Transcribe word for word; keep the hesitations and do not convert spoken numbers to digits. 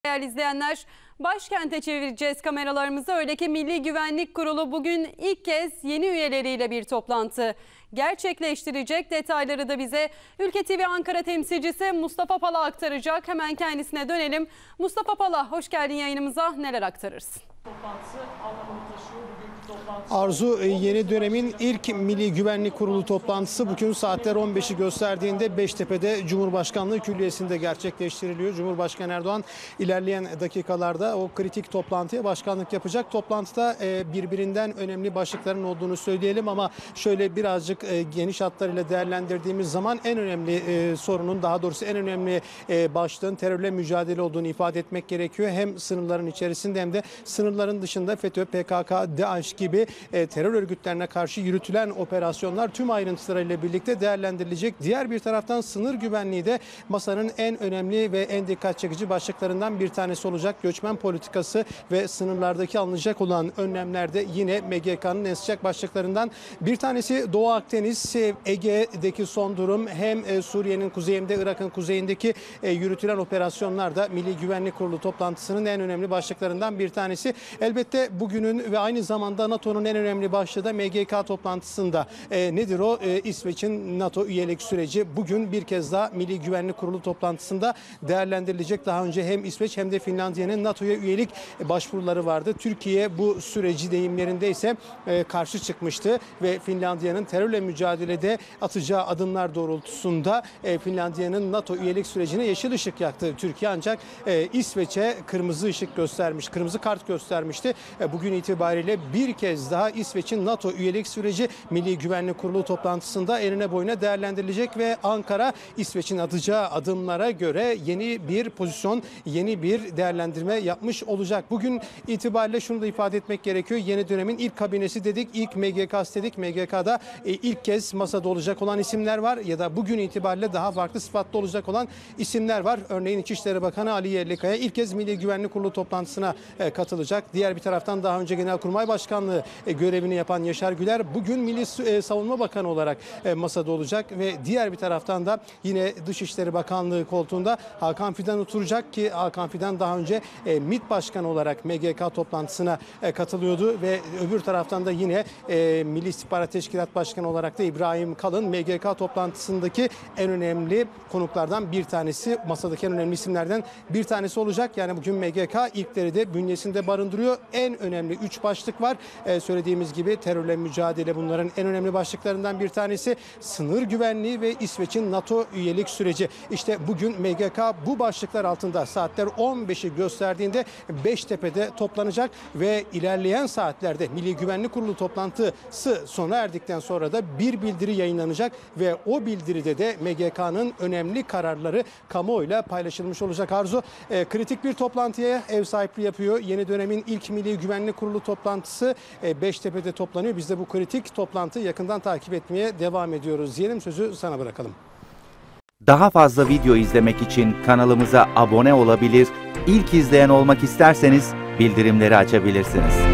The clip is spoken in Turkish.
Değerli izleyenler, başkente çevireceğiz kameralarımızı. Öyle ki Milli Güvenlik Kurulu bugün ilk kez yeni üyeleriyle bir toplantı gerçekleştirecek. Detayları da bize Ülke T V Ankara temsilcisi Mustafa Pala aktaracak. Hemen kendisine dönelim. Mustafa Pala, hoş geldin yayınımıza. Neler aktarırsın? Toplantısı anlamını taşıyor. Bugünkü toplantı. Arzu, yeni dönemin ilk Milli Güvenlik Kurulu toplantısı bugün saatler on beşi gösterdiğinde Beştepe'de Cumhurbaşkanlığı Külliyesi'nde gerçekleştiriliyor. Cumhurbaşkanı Erdoğan ilerleyen dakikalarda o kritik toplantıya başkanlık yapacak. Toplantıda birbirinden önemli başlıkların olduğunu söyleyelim ama şöyle birazcık geniş hatlarıyla değerlendirdiğimiz zaman en önemli sorunun, daha doğrusu en önemli başlığın terörle mücadele olduğunu ifade etmek gerekiyor. Hem sınırların içerisinde hem de sınırların dışında FETÖ, P K K, DAEŞ gibi e, terör örgütlerine karşı yürütülen operasyonlar tüm ayrıntılarıyla birlikte değerlendirilecek. Diğer bir taraftan sınır güvenliği de masanın en önemli ve en dikkat çekici başlıklarından bir tanesi olacak. Göçmen politikası ve sınırlardaki alınacak olan önlemlerde yine M G K'nın en sıcak başlıklarından bir tanesi Doğu Akdeniz, Ege'deki son durum, hem Suriye'nin kuzeyinde, Irak'ın kuzeyindeki yürütülen operasyonlarda Milli Güvenlik Kurulu toplantısının en önemli başlıklarından bir tanesi. Elbette bugünün ve aynı zamanda NATO'nun en önemli başlığı da M G K toplantısında. E, nedir o? E, İsveç'in NATO üyelik süreci bugün bir kez daha Milli Güvenlik Kurulu toplantısında değerlendirilecek. Daha önce hem İsveç hem de Finlandiya'nın NATO'ya üyelik başvuruları vardı. Türkiye bu süreci, deyimlerinde ise e, karşı çıkmıştı ve Finlandiya'nın terörle mücadelede atacağı adımlar doğrultusunda e, Finlandiya'nın NATO üyelik sürecine yeşil ışık yaktı Türkiye, ancak e, İsveç'e kırmızı ışık göstermiş, kırmızı kart göstermişti. E, bugün itibariyle bir kez daha İsveç'in NATO üyelik süreci Milli Güvenlik Kurulu toplantısında eline boyuna değerlendirilecek ve Ankara İsveç'in atacağı adımlara göre yeni bir pozisyon, yeni bir değerlendirme yapmış olacak. Bugün itibariyle şunu da ifade etmek gerekiyor. Yeni dönemin ilk kabinesi dedik, ilk M G K'sı dedik. M G K'da e, ilk kez masada olacak olan isimler var ya da bugün itibariyle daha farklı sıfatlı olacak olan isimler var. Örneğin İçişleri Bakanı Ali Yerlikaya ilk kez Milli Güvenlik Kurulu toplantısına e, katılacak. Diğer bir taraftan daha önce Genelkurmay Başkanlığı e, görevini yapan Yaşar Güler bugün Milli e, Savunma Bakanı olarak e, masada olacak ve diğer bir taraftan da yine Dışişleri Bakanlığı koltuğunda Hakan Fidan oturacak ki Hakan Fidan daha önce e, MİT Başkanı olarak M G K toplantısına e, katılıyordu ve öbür taraftan da yine e, Milli İstihbarat Teşkilat Başkanı olarak da İbrahim Kalın M G K toplantısındaki en önemli konuklardan bir tanesi, masadaki en önemli isimlerden bir tanesi olacak. Yani bugün M G K ilkleri de bünyesinde barındırıyor. En önemli üç başlık var. Ee, söylediğimiz gibi terörle mücadele bunların en önemli başlıklarından bir tanesi. Sınır güvenliği ve İsveç'in NATO üyelik süreci. İşte bugün M G K bu başlıklar altında saatler on beşi gösterdiğinde Beştepe'de toplanacak ve ilerleyen saatlerde Milli Güvenlik Kurulu toplantısı sona erdikten sonra da bir bildiri yayınlanacak ve o bildiride de M G K'nın önemli kararları kamuoyuyla paylaşılmış olacak. Arzu, e, kritik bir toplantıya ev sahipliği yapıyor. Yeni dönemin ilk Milli Güvenlik Kurulu toplantısı e, Beştepe'de toplanıyor. Biz de bu kritik toplantıyı yakından takip etmeye devam ediyoruz. Diyelim, sözü sana bırakalım. Daha fazla video izlemek için kanalımıza abone olabilir, ilk izleyen olmak isterseniz bildirimleri açabilirsiniz.